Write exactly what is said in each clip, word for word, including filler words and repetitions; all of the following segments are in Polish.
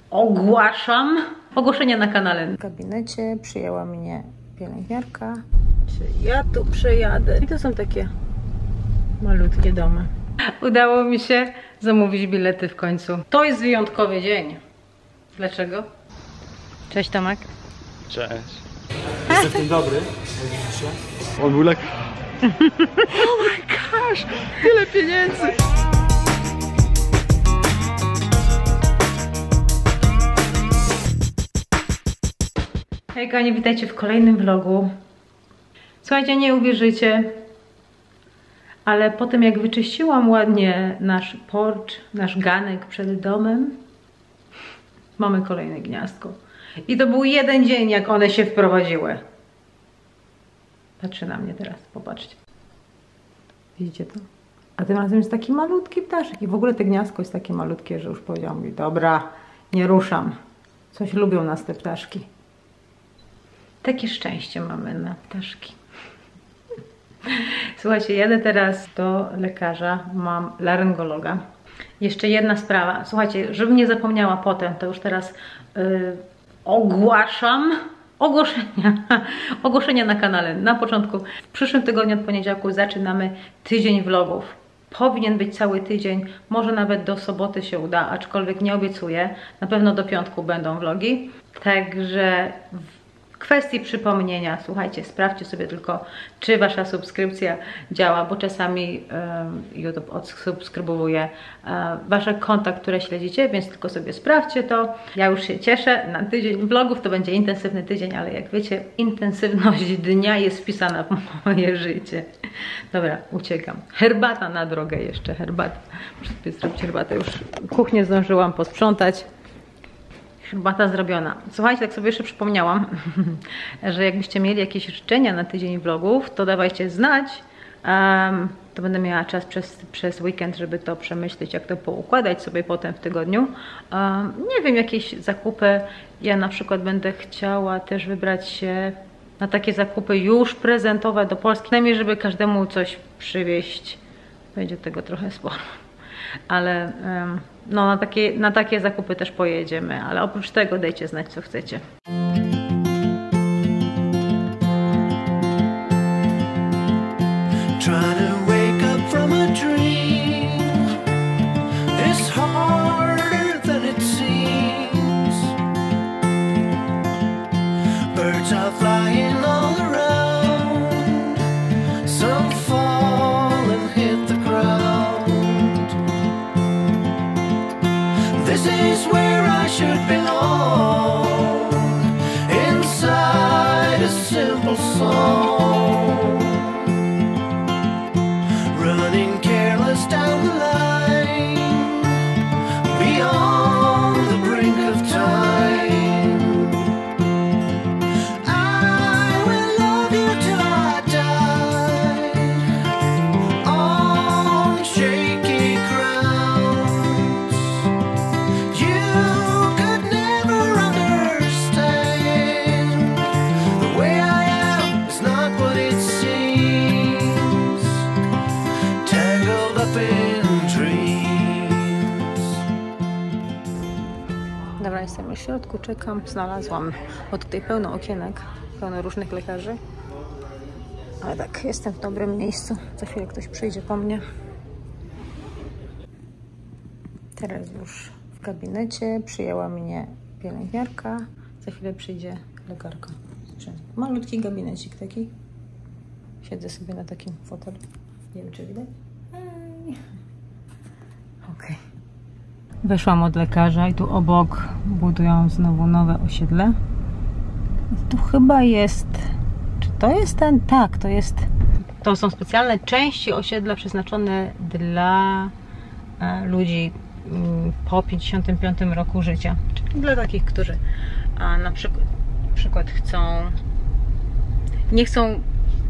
ogłaszam ogłoszenie na kanale. W gabinecie przyjęła mnie pielęgniarka. Czy ja tu przejadę? I to są takie malutkie domy. Udało mi się zamówić bilety w końcu. To jest wyjątkowy dzień. Dlaczego? Cześć Tomek. Cześć. Jestem w tym dobry. On był lekki. Oh my gosh! Tyle pieniędzy! Hej kochani, witajcie w kolejnym vlogu. Słuchajcie, nie uwierzycie, ale po tym jak wyczyściłam ładnie nasz porcz, nasz ganek przed domem, mamy kolejne gniazdko. I to był jeden dzień, jak one się wprowadziły. Patrzy na mnie teraz, popatrzcie. Widzicie to? A tym razem jest taki malutki ptaszek. I w ogóle to gniazdko jest takie malutkie, że już powiedziałam mi, dobra, nie ruszam. Coś lubią nas te ptaszki. Takie szczęście mamy na ptaszki. Słuchajcie, jadę teraz do lekarza, mam laryngologa. Jeszcze jedna sprawa, słuchajcie, żebym nie zapomniała potem, to już teraz yy, ogłaszam ogłoszenia, ogłoszenia na kanale. Na początku, w przyszłym tygodniu od poniedziałku zaczynamy tydzień vlogów. Powinien być cały tydzień, może nawet do soboty się uda, aczkolwiek nie obiecuję. Na pewno do piątku będą vlogi. Także w kwestii przypomnienia, słuchajcie, sprawdźcie sobie tylko, czy wasza subskrypcja działa, bo czasami um, YouTube odsubskrybuje um, wasze konta, które śledzicie, więc tylko sobie sprawdźcie to. Ja już się cieszę na tydzień vlogów, to będzie intensywny tydzień, ale jak wiecie, intensywność dnia jest wpisana w moje życie. Dobra, uciekam. Herbata na drogę jeszcze, herbata. Muszę sobie zrobić herbatę, już kuchnię zdążyłam posprzątać. Herbata zrobiona. Słuchajcie, tak sobie jeszcze przypomniałam, że jakbyście mieli jakieś życzenia na tydzień vlogów, to dawajcie znać. Um, to będę miała czas przez, przez weekend, żeby to przemyśleć, jak to poukładać sobie potem w tygodniu. Um, nie wiem, jakieś zakupy. Ja na przykład będę chciała też wybrać się na takie zakupy już prezentowe do Polski. Przynajmniej, żeby każdemu coś przywieźć. Będzie tego trochę sporo. Ale um, no, na, takie, na takie zakupy też pojedziemy, ale oprócz tego dajcie znać, co chcecie. Dobra, jestem w środku, czekam, znalazłam, bo tutaj pełno okienek, pełno różnych lekarzy. Ale tak, jestem w dobrym miejscu, za chwilę ktoś przyjdzie po mnie. Teraz już w gabinecie przyjęła mnie pielęgniarka, za chwilę przyjdzie lekarka. Malutki gabinecik taki. Siedzę sobie na takim fotelu. Nie wiem, czy widać. Okej. Okay. Weszłam od lekarza i tu obok budują znowu nowe osiedle. Tu chyba jest... Czy to jest ten? Tak, to jest... To są specjalne części osiedla przeznaczone dla e, ludzi m, po pięćdziesiątym piątym roku życia. Czyli dla takich, którzy a, na przykład, na przykład chcą... Nie chcą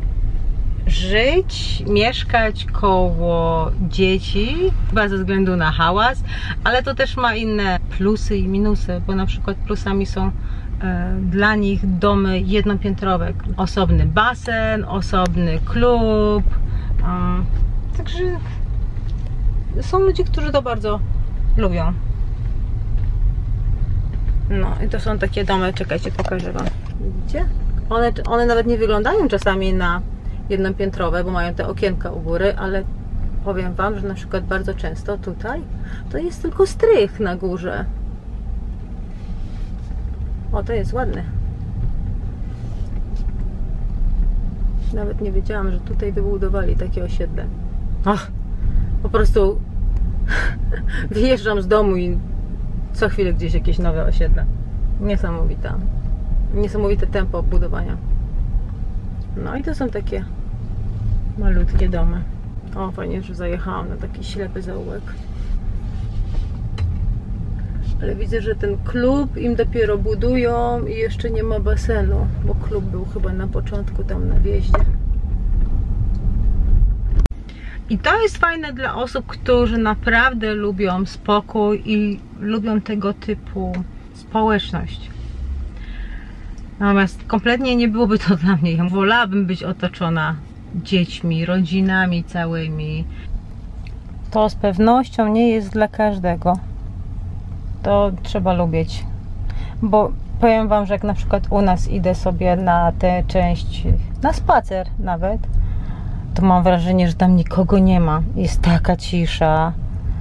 żyć, mieszkać koło dzieci, chyba ze względu na hałas, ale to też ma inne plusy i minusy, bo na przykład plusami są e, dla nich domy jednopiętrowe, osobny basen, osobny klub, e, także są ludzie, którzy to bardzo lubią. No i to są takie domy, czekajcie, pokażę wam. Widzicie? One, one nawet nie wyglądają czasami na jednopiętrowe, bo mają te okienka u góry, ale powiem wam, że na przykład bardzo często tutaj to jest tylko strych na górze. O, to jest ładny. Nawet nie wiedziałam, że tutaj wybudowali takie osiedle. Ach, po prostu wyjeżdżam z domu i co chwilę gdzieś jakieś nowe osiedle. Niesamowite. Niesamowite tempo budowania. No i to są takie malutkie domy. O, fajnie, że zajechałam na taki ślepy zaułek. Ale widzę, że ten klub im dopiero budują i jeszcze nie ma basenu, bo klub był chyba na początku tam na wjeździe. I to jest fajne dla osób, którzy naprawdę lubią spokój i lubią tego typu społeczność. Natomiast kompletnie nie byłoby to dla mnie. Ja wolałabym być otoczona dziećmi, rodzinami całymi. To z pewnością nie jest dla każdego. To trzeba lubić. Bo powiem wam, że jak na przykład u nas idę sobie na tę część, na spacer nawet, to mam wrażenie, że tam nikogo nie ma. Jest taka cisza.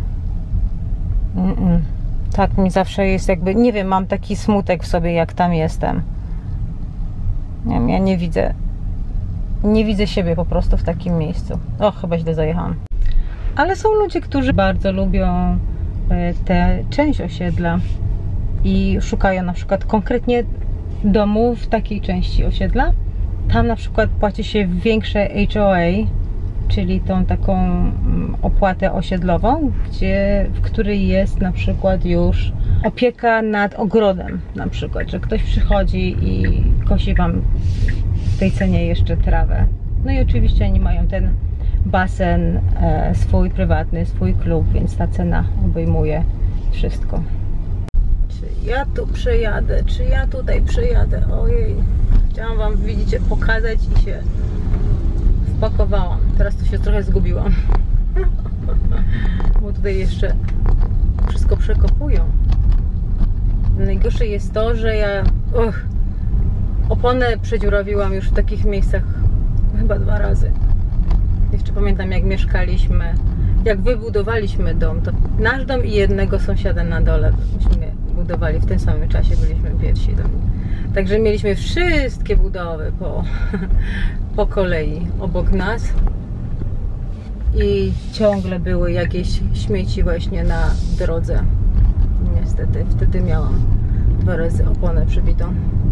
Mm -mm. Tak mi zawsze jest jakby, nie wiem, mam taki smutek w sobie, jak tam jestem. Nie wiem, ja nie widzę nie widzę siebie po prostu w takim miejscu. O, chyba źle zajechałam. Ale są ludzie, którzy bardzo lubią tę część osiedla i szukają na przykład konkretnie domu w takiej części osiedla. Tam na przykład płaci się większe H O A, czyli tą taką opłatę osiedlową, gdzie, w której jest na przykład już opieka nad ogrodem, na przykład, że ktoś przychodzi i kosi wam w tej cenie jeszcze trawę. No i oczywiście oni mają ten basen e, swój prywatny, swój klub, więc ta cena obejmuje wszystko. Czy ja tu przejadę? Czy ja tutaj przejadę? Ojej, chciałam wam, widzicie, pokazać i się wpakowałam. Teraz tu się trochę zgubiłam. Bo tutaj jeszcze wszystko przekopują. Najgorsze jest to, że ja uch, oponę przedziurawiłam już w takich miejscach chyba dwa razy. Jeszcze pamiętam, jak mieszkaliśmy, jak wybudowaliśmy dom, to nasz dom i jednego sąsiada na dole myśmy budowali w tym samym czasie, byliśmy pierwsi. Także mieliśmy wszystkie budowy po, po kolei obok nas i ciągle były jakieś śmieci właśnie na drodze. Niestety, wtedy miałam dwa razy oponę przybitą.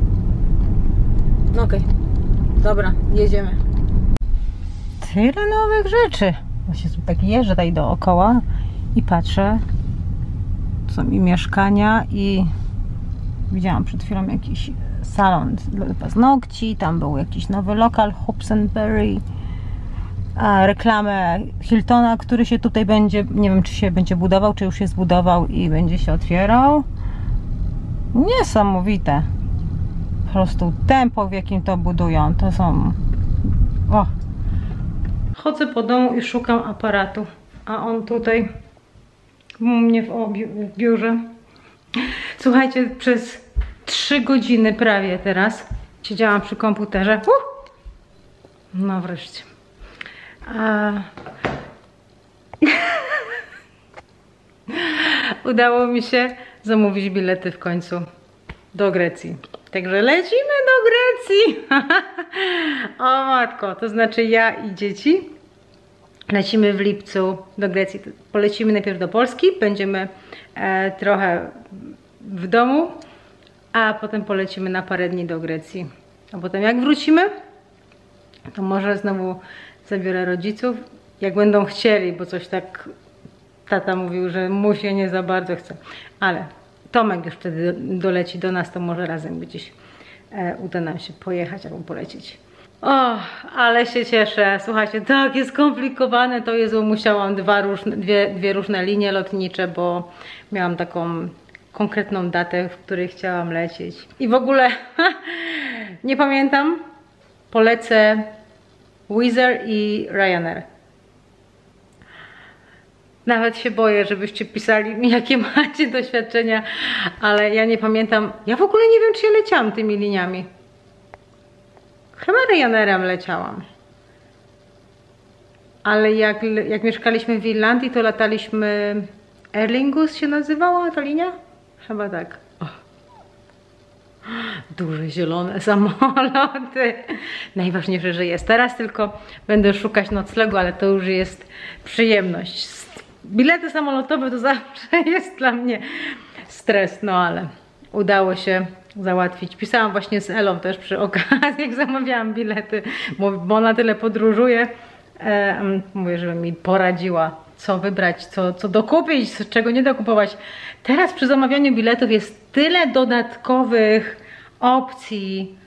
No okej, okay. Dobra, jedziemy. Tyle nowych rzeczy. Właśnie tak jeżdżę tutaj dookoła i patrzę. Tu są i mieszkania, i widziałam przed chwilą jakiś salon dla paznokci. Tam był jakiś nowy lokal Hobsonbury. A reklamę Hiltona, który się tutaj będzie, nie wiem, czy się będzie budował, czy już się zbudował i będzie się otwierał. Niesamowite. Po prostu tempo, w jakim to budują, to są... O. Chodzę po domu i szukam aparatu, a on tutaj u mnie w biurze. Słuchajcie, przez trzy godziny prawie teraz siedziałam przy komputerze. Uh! No wreszcie. A... Udało mi się zamówić bilety w końcu do Grecji. Także lecimy do Grecji. O matko, to znaczy ja i dzieci lecimy w lipcu do Grecji. Polecimy najpierw do Polski, będziemy e, trochę w domu, a potem polecimy na parę dni do Grecji. A potem jak wrócimy, to może znowu zabiorę rodziców, jak będą chcieli, bo coś tak tata mówił, że musi, nie za bardzo chce. Ale Tomek już wtedy doleci do nas, to może razem gdzieś e, uda nam się pojechać albo polecieć. O, ale się cieszę. Słuchajcie, tak jest skomplikowane. To Jezu, musiałam dwa różne, dwie, dwie różne linie lotnicze, bo miałam taką konkretną datę, w której chciałam lecieć. I w ogóle nie pamiętam. Polecę Wizz Air i Ryanair. Nawet się boję, żebyście pisali mi, jakie macie doświadczenia, ale ja nie pamiętam. Ja w ogóle nie wiem, czy ja leciałam tymi liniami. Chyba Ryanerem leciałam. Ale jak, jak mieszkaliśmy w Irlandii, to lataliśmy... Aer Lingus się nazywała ta linia? Chyba tak. Oh. Duże zielone samoloty. Najważniejsze, że jest. Teraz tylko będę szukać noclegu, ale to już jest przyjemność. Bilety samolotowe to zawsze jest dla mnie stres, no ale udało się załatwić. Pisałam właśnie z Elą też przy okazji, jak zamawiałam bilety, bo ona tyle podróżuje. E, mówię, żeby mi poradziła, co wybrać, co, co dokupić, czego nie dokupować. Teraz przy zamawianiu biletów jest tyle dodatkowych opcji.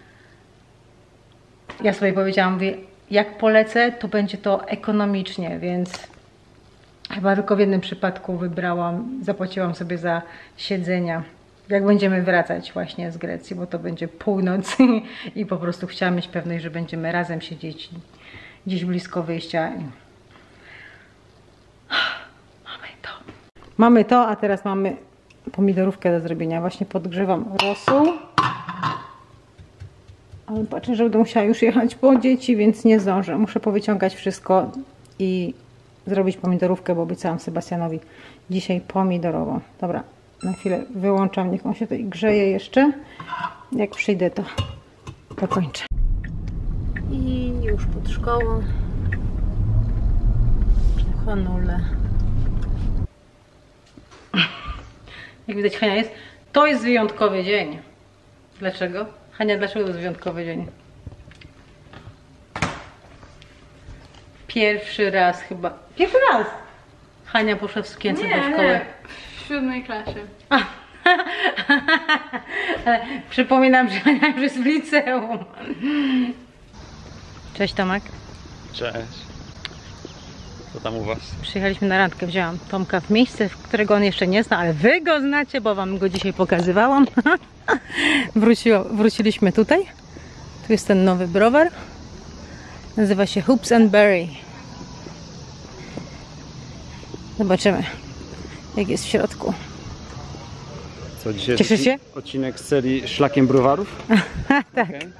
Ja sobie powiedziałam, mówię, jak polecę, to będzie to ekonomicznie, więc chyba tylko w jednym przypadku wybrałam, zapłaciłam sobie za siedzenia. Jak będziemy wracać właśnie z Grecji, bo to będzie północ i po prostu chciałam mieć pewność, że będziemy razem siedzieć gdzieś blisko wyjścia. Mamy to. Mamy to, a teraz mamy pomidorówkę do zrobienia. Właśnie podgrzewam rosół. Ale patrzę, że będę musiała już jechać po dzieci, więc nie zdążę. Muszę powyciągać wszystko i zrobić pomidorówkę, bo obiecałam Sebastianowi dzisiaj pomidorową. Dobra, na chwilę wyłączam, niech on się tutaj grzeje jeszcze. Jak przyjdę, to dokończę. I już pod szkołą. Honule. Jak widać, Hania jest. To jest wyjątkowy dzień. Dlaczego? Hania, dlaczego to jest wyjątkowy dzień? Pierwszy raz chyba. Pierwszy raz! Hania poszła w sukience nie, do szkoły. Nie, w siódmej klasie. Ale przypominam, że Hania już jest w liceum. Cześć Tomek. Cześć. Co tam u was? Przyjechaliśmy na randkę, wzięłam Tomka w miejsce, którego on jeszcze nie zna, ale wy go znacie, bo wam go dzisiaj pokazywałam. Wróciło, wróciliśmy tutaj. Tu jest ten nowy browar. Nazywa się Hoops and Berry. Zobaczymy, jak jest w środku. Co dzisiaj? Cieszysz się? Odcinek z serii Szlakiem Browarów? Tak. Okay.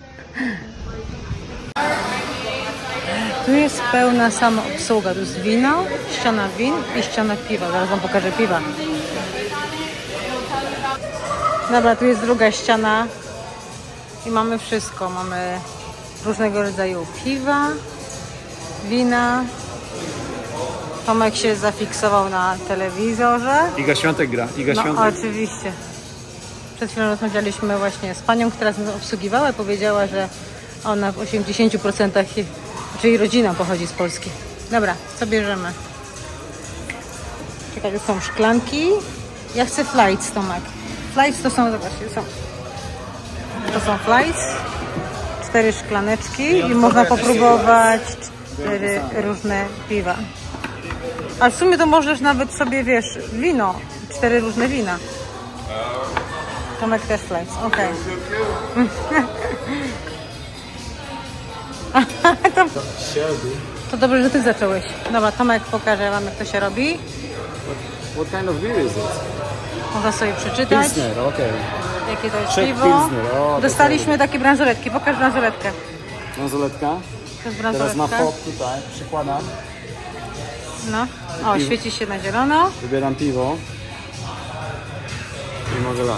Tu jest pełna samoobsługa. Tu jest wino, ściana win i ściana piwa. Zaraz wam pokażę piwa. Dobra, tu jest druga ściana i mamy wszystko. Mamy różnego rodzaju piwa, wina. Tomek się zafiksował na telewizorze. Iga Świątek gra. Iga No Świątek. oczywiście. Przed chwilą rozmawialiśmy właśnie z panią, która nas obsługiwała i powiedziała, że ona w osiemdziesięciu procentach, czyli rodzina pochodzi z Polski. Dobra, co bierzemy? Czekaj, tu są szklanki. Ja chcę flights, Tomek. Flights to są, zobaczcie, są. To są flights. Cztery szklaneczki i można popróbować cztery różne piwa. A w sumie to możesz nawet sobie, wiesz, wino. Cztery różne wina. Tomek też flights, okej. Okay. to, to dobrze, że ty zacząłeś. Dobra, Tomek pokaże wam, jak to się robi. What kind of beer is it? Można sobie przeczytać. Pilsner, okej. Jakie to jest Czech piwo. Pilsner, o, Dostaliśmy takie bransoletki. Pokaż bransoletkę. Bransoletka. To jest Teraz bransoletka. na fop tutaj, przykładam. No. O, Piwo. świeci się na zielono. Wybieram piwo. I mogę lać.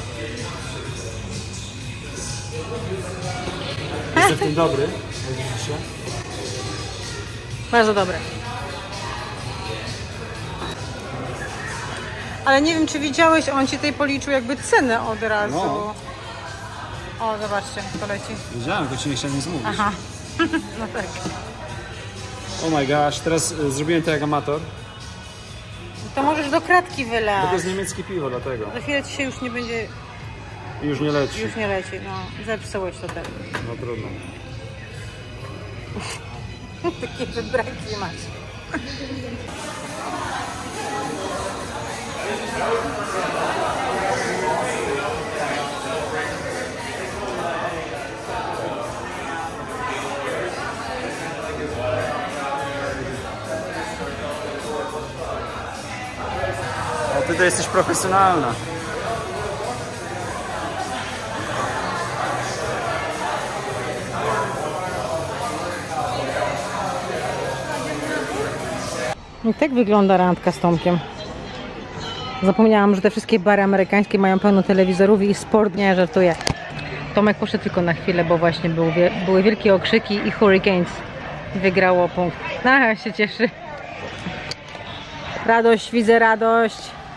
Jestem w tym dobry, jak widzicie. Bardzo dobre. Ale nie wiem, czy widziałeś, on ci tutaj policzył jakby cenę od razu. No. O, zobaczcie, to leci. Wiedziałem, tylko ci nie chciałem nic mówić. Aha. No tak. Oh my gosh, teraz y, zrobiłem to jak amator. To możesz do kratki Bo wylać. to jest niemieckie piwo, dlatego. Za chwilę ci się już nie będzie, I już nie leci. już nie leci. No, zepsułeś to teraz. No trudno. Takie wybraki masz. Ty to jesteś profesjonalna. I tak wygląda randka z Tomkiem. Zapomniałam, że te wszystkie bary amerykańskie mają pełno telewizorów i sport, nie, żartuję. Tomek poszedł tylko na chwilę, bo właśnie był, były wielkie okrzyki i Hurricanes wygrało punkt. Aha, się cieszy. Radość, widzę radość.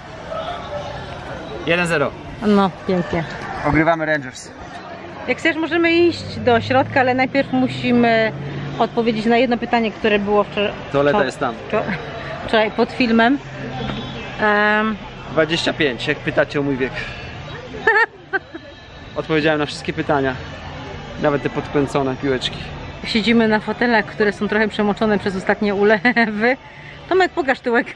jeden zero. No, pięknie. Ogrywamy Rangers. Jak chcesz, możemy iść do środka, ale najpierw musimy odpowiedzieć na jedno pytanie, które było wczoraj. Toaleta jest tam. Wczoraj pod filmem. Um, dwadzieścia pięć, jak pytacie o mój wiek. Odpowiedziałem na wszystkie pytania. Nawet te podkręcone piłeczki. Siedzimy na fotelach, które są trochę przemoczone przez ostatnie ulewy. Tomek, pokaż tyłek.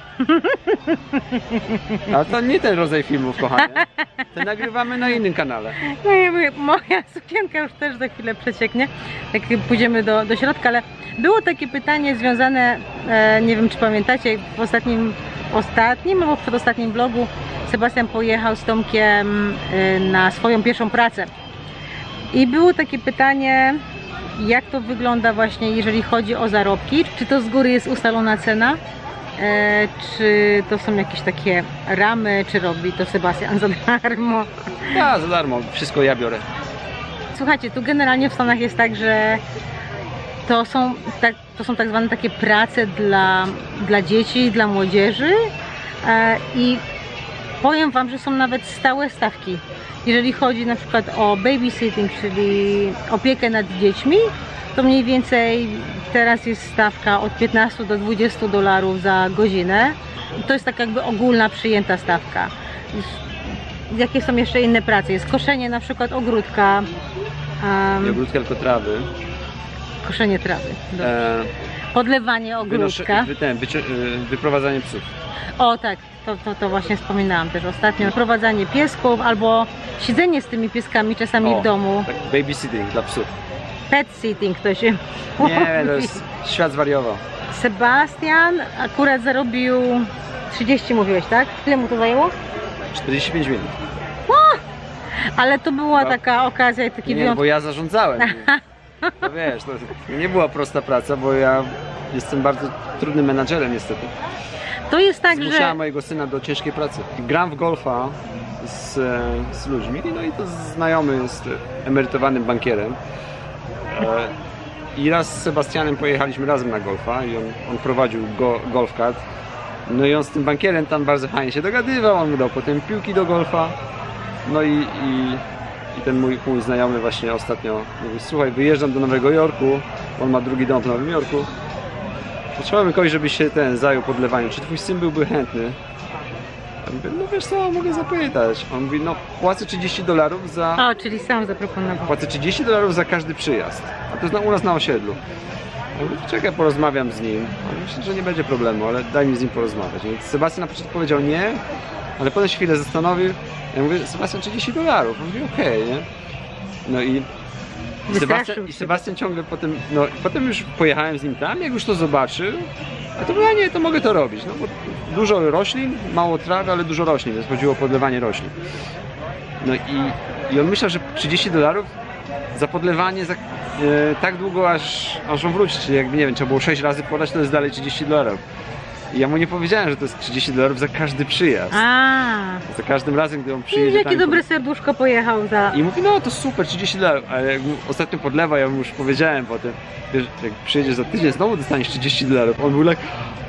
Ale to nie ten rodzaj filmów, kochanie. To nagrywamy na innym kanale. No i moja sukienka już też za chwilę przecieknie, jak pójdziemy do, do środka, ale było takie pytanie związane, e, nie wiem czy pamiętacie, w ostatnim, ostatnim albo przedostatnim vlogu Sebastian pojechał z Tomkiem e, na swoją pierwszą pracę. I było takie pytanie, jak to wygląda właśnie, jeżeli chodzi o zarobki, czy to z góry jest ustalona cena, e, czy to są jakieś takie ramy, czy robi to Sebastian za darmo? Ja, za darmo, wszystko ja biorę. Słuchajcie, tu generalnie w Stanach jest tak, że to są tak, to są tak zwane takie prace dla, dla dzieci, dla młodzieży e, i powiem wam, że są nawet stałe stawki. Jeżeli chodzi na przykład o babysitting, czyli opiekę nad dziećmi, to mniej więcej teraz jest stawka od piętnastu do dwudziestu dolarów za godzinę. To jest tak jakby ogólna przyjęta stawka. Jakie są jeszcze inne prace? Jest koszenie na przykład ogródka. Um, Nie ogródka, tylko trawy. Koszenie trawy. E, Podlewanie ogródka. Wynoszę, ten, wyci- wyprowadzanie psów. O tak, to, to, to właśnie wspominałam też ostatnio. Wyprowadzanie piesków albo siedzenie z tymi pieskami czasami o, w domu. Tak, babysitting dla psów. Pet sitting to się Nie, to jest świat zwariował. Sebastian akurat zarobił trzydzieści, mówiłeś, tak? Ile mu to zajęło? czterdzieści pięć minut. O! Ale to była No. taka okazja i taki Nie, wyjątek. bo ja zarządzałem. To wiesz, to nie była prosta praca, bo ja jestem bardzo trudnym menadżerem niestety. To jest tak, Zmuszałem że mojego syna do ciężkiej pracy. Gram w golfa z, z ludźmi, no i to znajomy jest emerytowanym bankierem. E, I raz z Sebastianem pojechaliśmy razem na golfa i on, on prowadził go, golf cart. No i on z tym bankierem tam bardzo fajnie się dogadywał, on mu dał potem piłki do golfa. No i, i, i ten mój, mój znajomy właśnie ostatnio mówi: słuchaj, wyjeżdżam do Nowego Jorku, on ma drugi dom w Nowym Jorku. Potrzebujemy kogoś, żeby się ten zajął podlewaniem. Czy twój syn byłby chętny? Ja mówię, no wiesz co, mogę zapytać. On mówi, no płacę trzydzieści dolarów za... O, czyli sam zaproponował. Płacę trzydzieści dolarów za każdy przyjazd. A to jest na, u nas na osiedlu. Ja mówię, czekaj, porozmawiam z nim. On myślę, że nie będzie problemu, ale daj mi z nim porozmawiać. Więc Sebastian na początku powiedział nie, ale potem się chwilę zastanowił. Ja mówię, Sebastian, trzydzieści dolarów. On mówi, okej, okay, nie? No i Sebastian, i Sebastian ciągle potem, no potem już pojechałem z nim tam, jak już to zobaczył, a to mówię, nie, to mogę to robić, no bo dużo roślin, mało trawy, ale dużo roślin, więc chodziło o podlewanie roślin. No i, i on myślał, że trzydzieści dolarów za podlewanie za, e, tak długo, aż, aż on wróci, czyli jakby, nie wiem, trzeba było sześć razy podać, to jest dalej trzydzieści dolarów. I ja mu nie powiedziałem, że to jest trzydzieści dolarów za każdy przyjazd. A, Za każdym razem, gdy on przyjedzie. jakie dobre serduszko pojechał za... I mówi, no to super, trzydzieści dolarów, ale jak mu ostatnio podlewa, ja mu już powiedziałem potem, wiesz, jak przyjedziesz za tydzień, znowu dostaniesz trzydzieści dolarów. On był tak,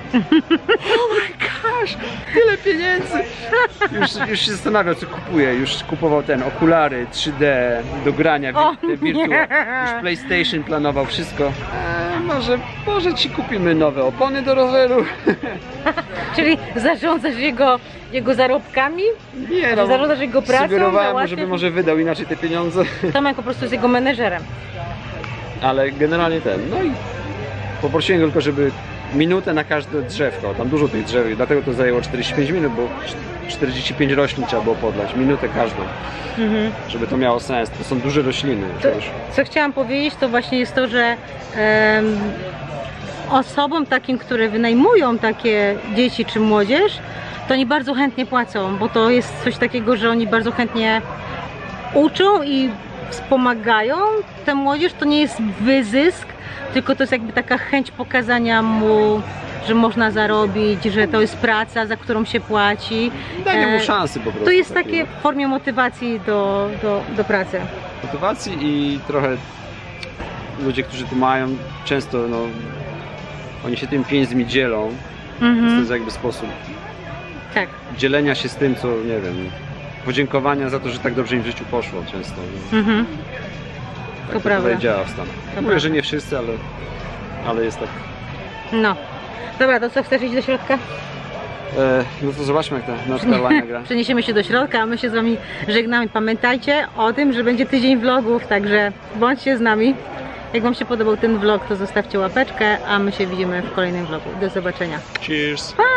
oh my gosh, tyle pieniędzy. Już, już się zastanawiał, co kupuje, już kupował ten, okulary trzy D do grania, O, te Virtua, już PlayStation planował, wszystko. E, może, może ci kupimy nowe opony do roweru. Czyli zarządzasz jego, jego zarobkami? Nie, no, zarządzasz jego pracą? Sugerowałem mu, żeby może wydał inaczej te pieniądze. Tomek po prostu jest jego menedżerem. Ale generalnie ten, no i poprosiłem go tylko, żeby minutę na każde drzewko, tam dużo tych drzew, dlatego to zajęło czterdzieści pięć minut, bo czterdzieści pięć roślin trzeba było podlać, minutę każdą, mhm. żeby to miało sens. To są duże rośliny. To, co chciałam powiedzieć, to właśnie jest to, że um, osobom takim, które wynajmują takie dzieci czy młodzież, to oni bardzo chętnie płacą, bo to jest coś takiego, że oni bardzo chętnie uczą i wspomagają tę młodzież. To nie jest wyzysk, tylko to jest jakby taka chęć pokazania mu, że można zarobić, że to jest praca, za którą się płaci. Dajmy mu szansy po prostu. To jest takie, takie w formie motywacji do, do, do pracy. Motywacji i trochę ludzie, którzy tu mają, często no, oni się tym pieniędzmi dzielą. Mhm. To jest jakby sposób Tak. dzielenia się z tym, co nie wiem, podziękowania za to, że tak dobrze im w życiu poszło często. Mhm. Tak To to prawda. tutaj działa w Stanach. Mówię, prawda. że nie wszyscy, ale, ale jest tak. No. Dobra, to co, chcesz iść do środka? E, no to zobaczmy, jak ta North Carolina gra. Przeniesiemy się do środka, a my się z wami żegnamy. Pamiętajcie o tym, że będzie tydzień vlogów, także bądźcie z nami. Jak wam się podobał ten vlog, to zostawcie łapeczkę, a my się widzimy w kolejnym vlogu. Do zobaczenia. Cheers! Pa!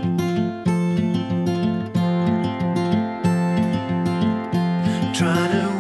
Trying to